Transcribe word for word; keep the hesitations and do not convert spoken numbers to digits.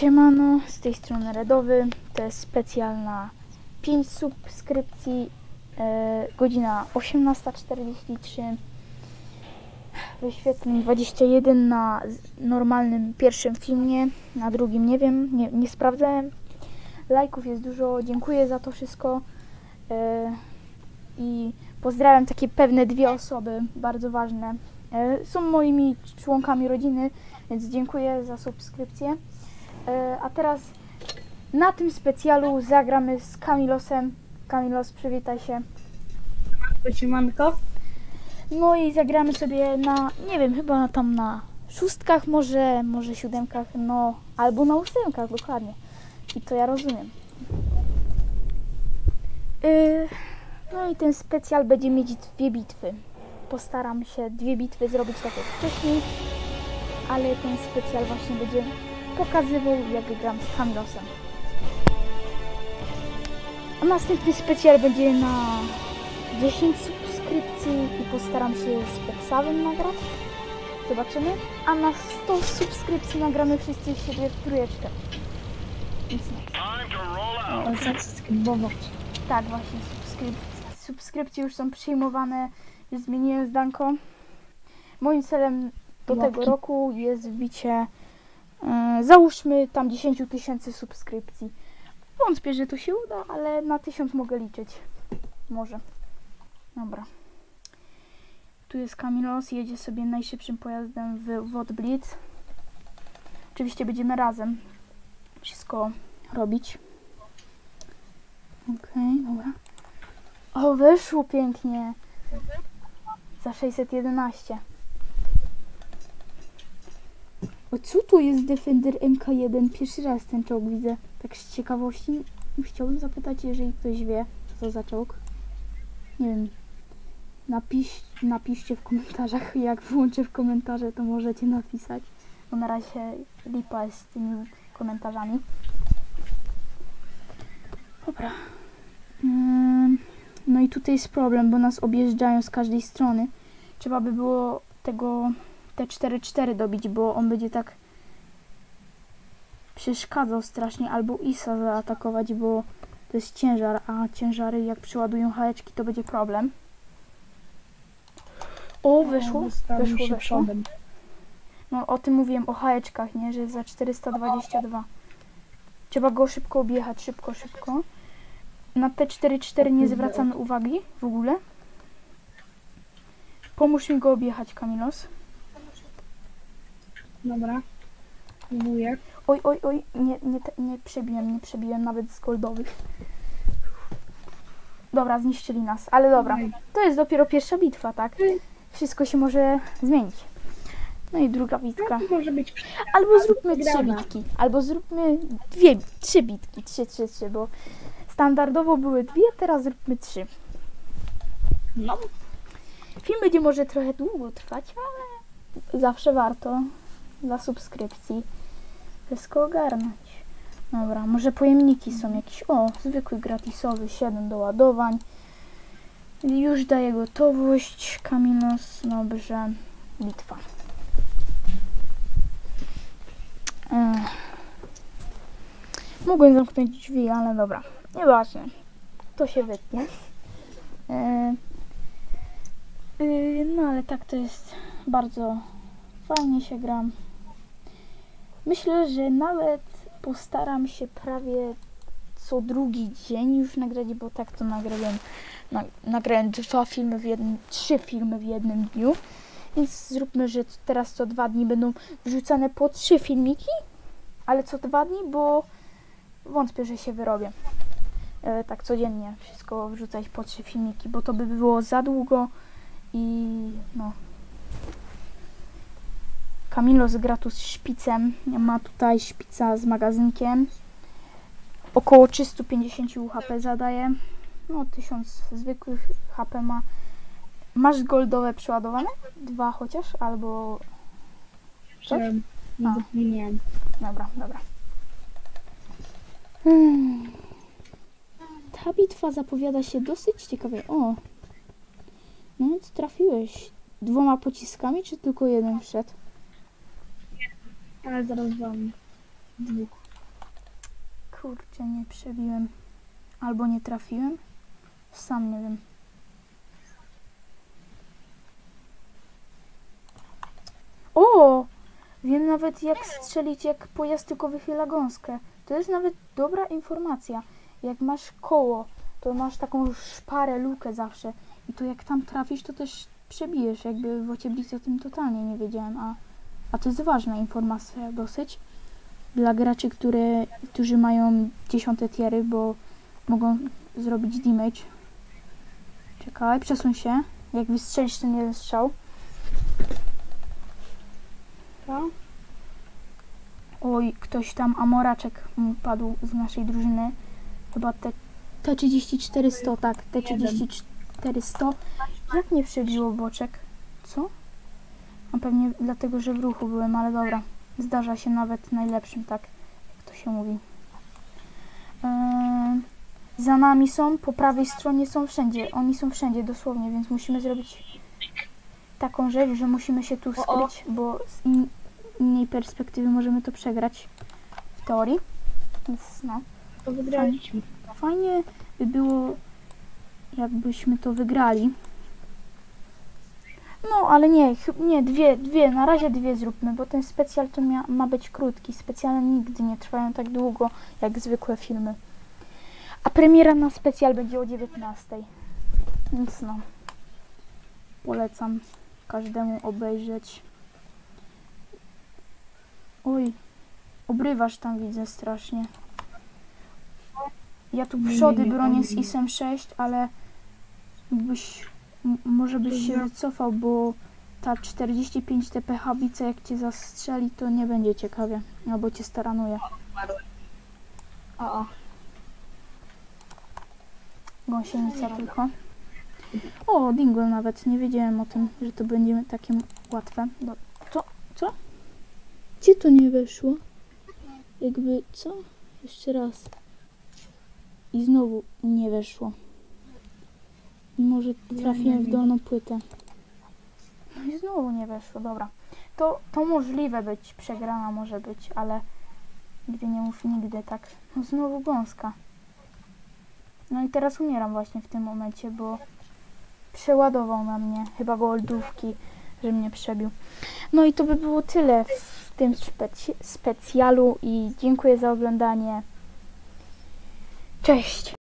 Siemano, z tej strony Redowy, to jest specjalna pięć subskrypcji, e, godzina osiemnasta czterdzieści trzy, wyświetleń dwadzieścia jeden na normalnym pierwszym filmie, na drugim nie wiem, nie, nie sprawdzałem, lajków jest dużo, dziękuję za to wszystko e, i pozdrawiam takie pewne dwie osoby, bardzo ważne, e, są moimi członkami rodziny, więc dziękuję za subskrypcję. A teraz na tym specjalu zagramy z Kamilosem. Kamilos, przywitaj się. Siemanko. No i zagramy sobie na, nie wiem, chyba tam na szóstkach, może, może siódemkach, no albo na ósemkach, dokładnie. I to ja rozumiem. Yy, no i ten specjal będzie mieć dwie bitwy. Postaram się dwie bitwy zrobić tak jak wcześniej, ale ten specjal właśnie będzie pokazywał, jak gram z Kamilosem. A następny specjal będzie na dziesięć subskrypcji i postaram się z Pexawem nagrać. Zobaczymy. A na sto subskrypcji nagramy wszyscy siebie w trójeczkę. Nic nie. Zasubskrybować. Tak, właśnie. Subskryp subskrypcje już są przyjmowane. Już zmieniłem zdanko. Moim celem do Łapki. tego roku jest wbicie Yy, załóżmy tam dziesięć tysięcy subskrypcji. Wątpię, że to się uda, ale na tysiąc mogę liczyć. Może. Dobra. Tu jest Kamilos, jedzie sobie najszybszym pojazdem w Wod Blitz. Oczywiście będziemy razem wszystko robić. Okej, okay, dobra. O, wyszło pięknie. Za sześćset jedenaście. O, co to jest Defender M K jeden? Pierwszy raz ten czołg widzę. Tak z ciekawości chciałbym zapytać, jeżeli ktoś wie, co za czołg. Nie wiem. Napisz, napiszcie w komentarzach. Jak włączę w komentarze, to możecie napisać. Bo na razie lipa jest z tymi komentarzami. Dobra. Hmm. No i tutaj jest problem, bo nas objeżdżają z każdej strony. Trzeba by było tego T cztery cztery dobić, bo on będzie tak przeszkadzał strasznie, albo Isa zaatakować, bo to jest ciężar, a ciężary jak przyładują hałeczki, to będzie problem. O, wyszło, wyszło, wyszło. No o tym mówiłem, o hałeczkach, nie, że za czterysta dwadzieścia dwa. Trzeba go szybko objechać, szybko, szybko. Na T cztery cztery nie zwracamy uwagi w ogóle. Pomóż mi go objechać, Kamilos. Dobra. Próbuję. Oj, oj, oj, nie, nie, nie przebiłem, nie przebiłem nawet z goldowych. Dobra, zniszczyli nas, ale dobra. To jest dopiero pierwsza bitwa, tak? Wszystko się może zmienić. No i druga bitka. No, może być albo zróbmy trzy bitki, albo zróbmy dwie, trzy bitki, trzy, trzy, trzy, bo standardowo były dwie, teraz zróbmy trzy. No. Film będzie może trochę długo trwać, ale zawsze warto dla subskrypcji wszystko ogarnąć. Dobra, może pojemniki są jakieś. O, zwykły gratisowy, siedem doładowań. Już daję gotowość. Kamilos, dobrze. Bitwa. Ech. Mogłem zamknąć drzwi, ale dobra. Nieważne. To się wytnie. Ech. Yy, no ale tak to jest bardzo fajnie się gram. Myślę, że nawet postaram się prawie co drugi dzień już nagrać, bo tak to nagrałem, na, nagrałem dwa filmy w jednym, trzy filmy w jednym dniu, więc zróbmy, że teraz co dwa dni będą wrzucane po trzy filmiki, ale co dwa dni, bo wątpię, że się wyrobię. E, tak codziennie wszystko wrzucać po trzy filmiki, bo to by było za długo i no. Kamilos gra tu z szpicem, ma tutaj szpica z magazynkiem, około trzysta pięćdziesiąt H P zadaje, no tysiąc zwykłych H P ma. Masz goldowe przeładowane? Dwa chociaż, albo coś? Nie wiem. Dobra, dobra. Hmm. Ta bitwa zapowiada się dosyć ciekawie. O, no więc trafiłeś dwoma pociskami, czy tylko jeden wszedł? Ale zaraz wam dwóch. Kurczę, nie przebiłem. Albo nie trafiłem. Sam nie wiem. O! Wiem nawet jak strzelić, jak pojazd tylko wychyla gąskę. To jest nawet dobra informacja. Jak masz koło, to masz taką szparę, lukę zawsze. I to jak tam trafisz, to też przebijesz. Jakby w Ocieblicy o tym totalnie nie wiedziałem. A, a to jest ważna informacja dosyć. Dla graczy, które, którzy mają dziesiąte tiery, bo mogą zrobić damage. Czekaj, przesuń się. Jak wystrzelisz ten jeden strzał. Co? Oj, ktoś tam, Amoraczek mu padł z naszej drużyny. Chyba te, T trzydzieści cztery sto, tak, T trzydzieści cztery sto. Jak nie przebiło boczek? Co? A pewnie dlatego, że w ruchu byłem, ale dobra. Zdarza się nawet najlepszym, tak jak to się mówi. Eee, za nami są, po prawej stronie są wszędzie. Oni są wszędzie, dosłownie, więc musimy zrobić taką rzecz, że musimy się tu skryć, bo z in innej perspektywy możemy to przegrać w teorii. Więc no. To wygraliśmy. Fajnie by było, jakbyśmy to wygrali. No, ale nie, nie, dwie, dwie, na razie dwie zróbmy, bo ten specjal to mia, ma być krótki. Specjale nigdy nie trwają tak długo, jak zwykłe filmy. A premiera na specjal będzie o dziewiętnastej. Więc no, polecam każdemu obejrzeć. Oj, obrywasz tam, widzę, strasznie. Ja tu przody bronię z isem sześć, ale byś, może byś się wycofał, bo ta czterdzieści pięć T P habica, jak cię zastrzeli, to nie będzie ciekawie, albo cię staranuje. O, o. Gąsienica tylko. O, dingle nawet, nie wiedziałem o tym, że to będzie takie łatwe. Do... Co? Co? Gdzie to nie weszło? Jakby, co? Jeszcze raz. I znowu nie weszło. Może trafiłem w dolną płytę. No i znowu nie weszło, dobra. To, to możliwe być, przegrana może być, ale nigdy nie mów nigdy, tak. No znowu gąska. No i teraz umieram właśnie w tym momencie, bo przeładował na mnie, chyba goldówki, że mnie przebił. No i to by było tyle w tym spec specjalu i dziękuję za oglądanie. Cześć!